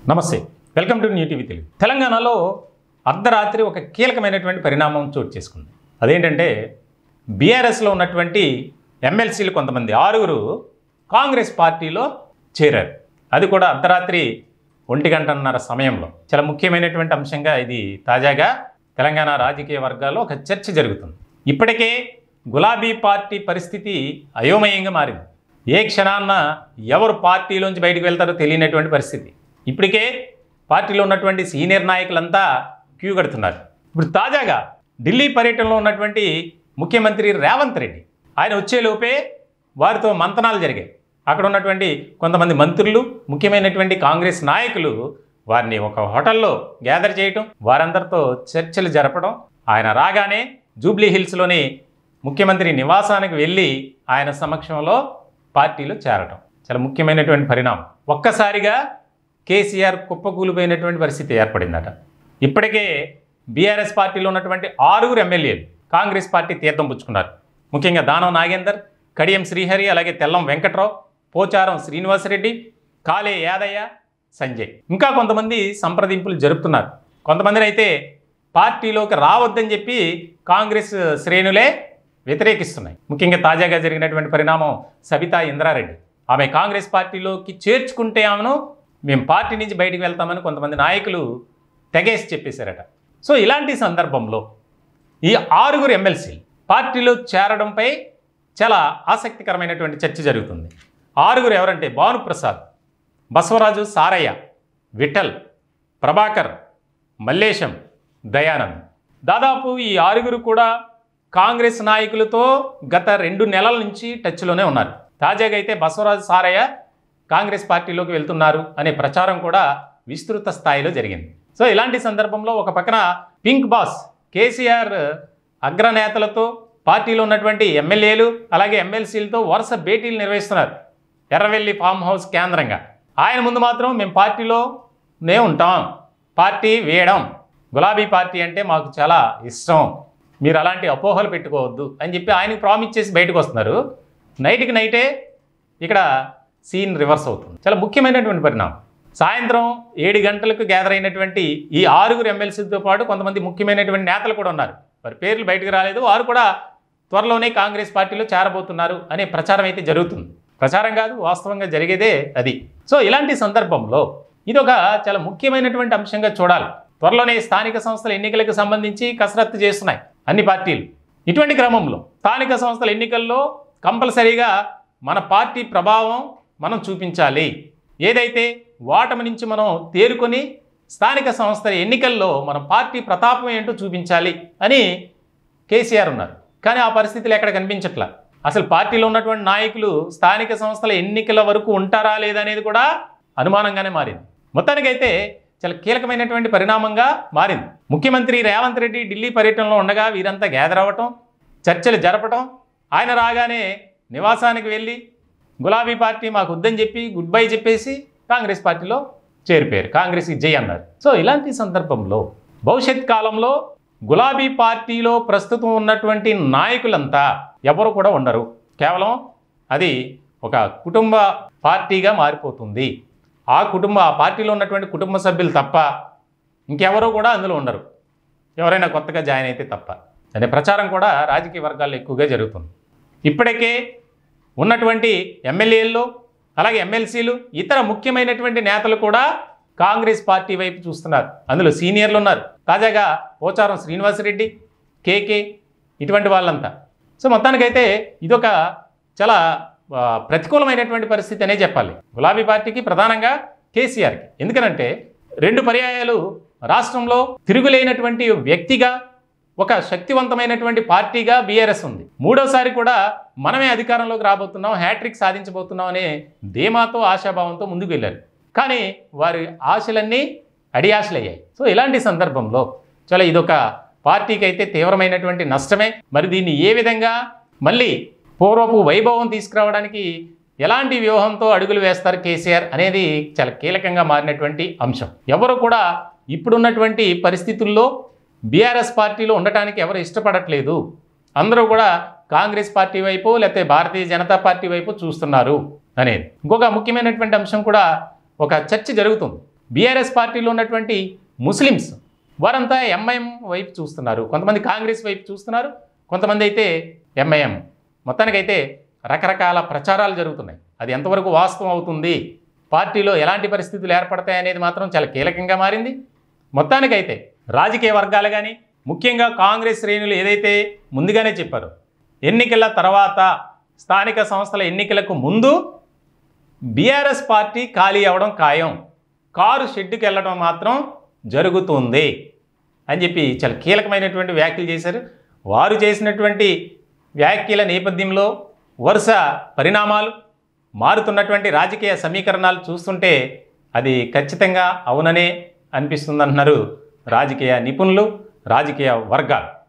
నమస్తే, welcome to new TV Telugu. తెలంగాణలో అర్ధరాత్రి ఒక కీలకమైనటువంటి పరిణామం చోటు చేసుకుంది. అదేంటంటే బీఆర్ఎస్లో ఉన్నటువంటి ఎమ్మెల్సీలు కొంతమంది 6 కాంగ్రెస్ పార్టీలో చేరారు. అది కూడా అర్ధరాత్రి 1:30 సమయంలో. చాలా ముఖ్యమైనటువంటి అంశంగా ఇది తాజాగా తెలంగాణ రాజకీయ వర్గాల్లో ఒక చర్చ జరుగుతుంది. ఇప్పటికే గులాబీ పార్టీ పరిస్థితి అయోమయంగా మారింది. ఏ క్షణాన్న ఎవరు పార్టీలోంచి బయటకు వెళ్తారో తెలియనటువంటి పరిస్థితి. ఇప్పటికే పార్టీలో ఉన్నటువంటి సీనియర్ నాయకులంతా క్యూ కడుతున్నారు. ఇప్పుడు తాజాగా ఢిల్లీ పర్యటనలో ఉన్నటువంటి ముఖ్యమంత్రి రేవంత్ రెడ్డి ఆయన వచ్చేలోపే వారితో మంతనాలు జరిగాయి. అక్కడ ఉన్నటువంటి కొంతమంది మంత్రులు, ముఖ్యమైనటువంటి కాంగ్రెస్ నాయకులు వారిని ఒక హోటల్లో గ్యాదర్ చేయటం, వారందరితో చర్చలు జరపడం, ఆయన రాగానే జూబ్లీ హిల్స్లోని ముఖ్యమంత్రి నివాసానికి వెళ్ళి ఆయన సమక్షంలో పార్టీలో చేరటం చాలా ముఖ్యమైనటువంటి పరిణామం. ఒక్కసారిగా కేసీఆర్ కుప్పకూలిపోయినటువంటి పరిస్థితి ఏర్పడిందట. ఇప్పటికే బీఆర్ఎస్ పార్టీలో ఉన్నటువంటి 6 ఎమ్మెల్యేలు కాంగ్రెస్ పార్టీ తీర్థం పుచ్చుకున్నారు. ముఖ్యంగా దానం నాగేందర్, కడియం శ్రీహరి, అలాగే తెల్లం వెంకట్రావు, పోచారం శ్రీనివాసరెడ్డి, కాలే యాదయ్య, సంజయ్, ఇంకా కొంతమంది సంప్రదింపులు జరుపుతున్నారు. కొంతమందిని అయితే పార్టీలోకి రావద్దని చెప్పి కాంగ్రెస్ శ్రేణులే వ్యతిరేకిస్తున్నాయి. ముఖ్యంగా తాజాగా జరిగినటువంటి పరిణామం సబితా ఇంద్రారెడ్డి. ఆమె కాంగ్రెస్ పార్టీలోకి చేర్చుకుంటే ఆమెను మేము పార్టీ నుంచి బయటికి వెళ్తామని కొంతమంది నాయకులు తెగేసి చెప్పేశారట. సో ఇలాంటి సందర్భంలో ఈ 6 ఎమ్మెల్సీలు పార్టీలో చేరడంపై చాలా ఆసక్తికరమైనటువంటి చర్చ జరుగుతుంది. 6 ఎవరంటే భానుప్రసాద్, బసవరాజు సారయ్య, విఠల్, ప్రభాకర్, మల్లేశం, దయానంద్. దాదాపు ఈ 6 కూడా కాంగ్రెస్ నాయకులతో గత 2 నెలల నుంచి టచ్లోనే ఉన్నారు. తాజాగా అయితే బసవరాజు సారయ్య కాంగ్రెస్ పార్టీలోకి వెళ్తున్నారు అనే ప్రచారం కూడా విస్తృత స్థాయిలో జరిగింది. సో ఇలాంటి సందర్భంలో ఒక పక్కన పింక్ బాస్ కేసీఆర్ అగ్రనేతలతో, పార్టీలో ఉన్నటువంటి ఎమ్మెల్యేలు అలాగే ఎమ్మెల్సీలతో వరుస భేటీలు నిర్వహిస్తున్నారు ఎర్రవెల్లి ఫామ్ హౌస్ కేంద్రంగా. ఆయన ముందు మాత్రం మేము పార్టీలోనే ఉంటాం, పార్టీ వేయడం, గులాబీ పార్టీ అంటే మాకు చాలా ఇష్టం, మీరు అలాంటి అపోహలు పెట్టుకోవద్దు అని చెప్పి ఆయనకు ప్రామిస్ చేసి బయటకు వస్తున్నారు. నైట్కి నైటే ఇక్కడ సీన్ రివర్స్ అవుతుంది. చాలా ముఖ్యమైనటువంటి పరిణామం. సాయంత్రం 7 గంటలకు గ్యాదర్ అయినటువంటి ఈ 6 ఎమ్మెల్సీలతో పాటు కొంతమంది ముఖ్యమైనటువంటి నేతలు కూడా ఉన్నారు. వారి పేర్లు బయటకు రాలేదు. వారు కూడా త్వరలోనే కాంగ్రెస్ పార్టీలో చేరబోతున్నారు అనే ప్రచారం అయితే జరుగుతుంది. ప్రచారం కాదు, వాస్తవంగా జరిగేదే అది. సో ఇలాంటి సందర్భంలో ఇదొక చాలా ముఖ్యమైనటువంటి అంశంగా చూడాలి. త్వరలోనే స్థానిక సంస్థల ఎన్నికలకు సంబంధించి కసరత్తు చేస్తున్నాయి అన్ని పార్టీలు. ఇటువంటి క్రమంలో స్థానిక సంస్థల ఎన్నికల్లో కంపల్సరీగా మన పార్టీ ప్రభావం మనం చూపించాలి. ఏదైతే ఓటమి నుంచి మనం తేరుకొని స్థానిక సంస్థల ఎన్నికల్లో మన పార్టీ ప్రతాపం ఏంటో చూపించాలి అని కేసీఆర్ ఉన్నారు. కానీ ఆ పరిస్థితులు ఎక్కడ కనిపించట్లా. అసలు పార్టీలో ఉన్నటువంటి నాయకులు స్థానిక సంస్థల ఎన్నికల వరకు ఉంటారా లేదనేది కూడా అనుమానంగానే మారింది. మొత్తానికైతే చాలా కీలకమైనటువంటి పరిణామంగా మారింది. ముఖ్యమంత్రి రేవంత్ రెడ్డి ఢిల్లీ పర్యటనలో ఉండగా వీరంతా గ్యాదర్ అవ్వటం, చర్చలు జరపటం, ఆయన రాగానే నివాసానికి వెళ్ళి గులాబీ పార్టీ మాకు వద్దని చెప్పి గుడ్ బై చెప్పేసి కాంగ్రెస్ పార్టీలో చేరిపోయారు, కాంగ్రెస్కి జై అన్నారు. సో ఇలాంటి సందర్భంలో భవిష్యత్ కాలంలో గులాబీ పార్టీలో ప్రస్తుతం ఉన్నటువంటి నాయకులంతా ఎవరు కూడా ఉండరు. కేవలం అది ఒక కుటుంబ పార్టీగా మారిపోతుంది. ఆ పార్టీలో ఉన్నటువంటి కుటుంబ సభ్యులు తప్ప ఇంకెవరో కూడా అందులో ఉండరు, ఎవరైనా కొత్తగా జాయిన్ అయితే తప్ప అనే ప్రచారం కూడా రాజకీయ వర్గాల్లో ఎక్కువగా జరుగుతుంది. ఇప్పటికే ఉన్నటువంటి ఎమ్మెల్యేల్లో అలాగే ఎమ్మెల్సీలు, ఇతర ముఖ్యమైనటువంటి నేతలు కూడా కాంగ్రెస్ పార్టీ వైపు చూస్తున్నారు. అందులో సీనియర్లు ఉన్నారు. తాజాగా పోచారం శ్రీనివాసరెడ్డి, కేకే, ఇటువంటి వాళ్ళంతా. సో మొత్తానికైతే ఇదొక చాలా ప్రతికూలమైనటువంటి పరిస్థితి అనే చెప్పాలి గులాబీ పార్టీకి, ప్రధానంగా కేసీఆర్కి. ఎందుకనంటే 2 పర్యాయాలు రాష్ట్రంలో తిరుగులేనటువంటి వ్యక్తిగా, ఒక శక్తివంతమైనటువంటి పార్టీగా బీఆర్ఎస్ ఉంది. 3వసారి కూడా మనమే అధికారంలోకి రాబోతున్నాం, హ్యాట్రిక్ సాధించబోతున్నాం అనే ధీమాతో, ఆశాభావంతో ముందుకు వెళ్ళారు. కానీ వారి ఆశలన్నీ అడియాశలయ్యాయి. సో ఇలాంటి సందర్భంలో చాలా ఇదొక పార్టీకి అయితే తీవ్రమైనటువంటి నష్టమే. మరి దీన్ని ఏ విధంగా మళ్ళీ పూర్వపు వైభవం తీసుకురావడానికి ఎలాంటి వ్యూహంతో అడుగులు వేస్తారు కేసీఆర్ అనేది చాలా కీలకంగా మారినటువంటి అంశం. ఎవరు కూడా ఇప్పుడున్నటువంటి పరిస్థితుల్లో బీఆర్ఎస్ పార్టీలో ఉండటానికి ఎవరు ఇష్టపడట్లేదు. అందరూ కూడా కాంగ్రెస్ పార్టీ వైపు లేకపోతే భారతీయ జనతా పార్టీ వైపు చూస్తున్నారు అనేది ఇంకొక ముఖ్యమైనటువంటి అంశం కూడా ఒక చర్చ జరుగుతుంది. బీఆర్ఎస్ పార్టీలో ఉన్నటువంటి ముస్లిమ్స్ వారంతా ఎంఐఎం వైపు చూస్తున్నారు, కొంతమంది కాంగ్రెస్ వైపు చూస్తున్నారు, కొంతమంది అయితే ఎంఐఎం. మొత్తానికైతే రకరకాల ప్రచారాలు జరుగుతున్నాయి. అది ఎంతవరకు వాస్తవం అవుతుంది, పార్టీలో ఎలాంటి పరిస్థితులు ఏర్పడతాయనేది మాత్రం చాలా కీలకంగా మారింది. మొత్తానికైతే రాజకీయ వర్గాలు కానీ ముఖ్యంగా కాంగ్రెస్ శ్రేణులు ఏదైతే ముందుగానే చెప్పారో ఎన్నికల తర్వాత స్థానిక సంస్థల ఎన్నికలకు ముందు బీఆర్ఎస్ పార్టీ ఖాళీ అవ్వడం ఖాయం, కారు షెడ్డుకి వెళ్ళడం మాత్రం జరుగుతుంది అని చెప్పి చాలా కీలకమైనటువంటి వ్యాఖ్యలు చేశారు. వారు చేసినటువంటి వ్యాఖ్యల నేపథ్యంలో వరుస పరిణామాలు, మారుతున్నటువంటి రాజకీయ సమీకరణాలు చూస్తుంటే అది ఖచ్చితంగా అవుననే అనిపిస్తుందంటున్నారు రాజకీయ నిపుణులు, రాజకీయ వర్గాలు.